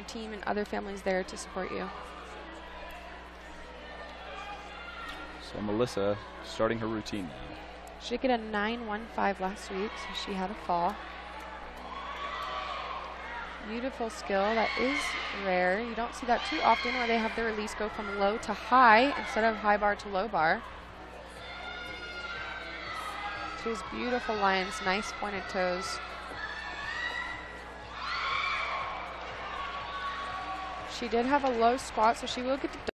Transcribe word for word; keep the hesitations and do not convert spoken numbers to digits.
your team and other families there to support you. So Melissa starting her routine now. She did get a nine one five last week, so she had a fall. Beautiful skill. That is rare. You don't see that too often where they have the release go from low to high instead of high bar to low bar. She has beautiful lines, nice pointed toes. She did have a low squat, so she will get to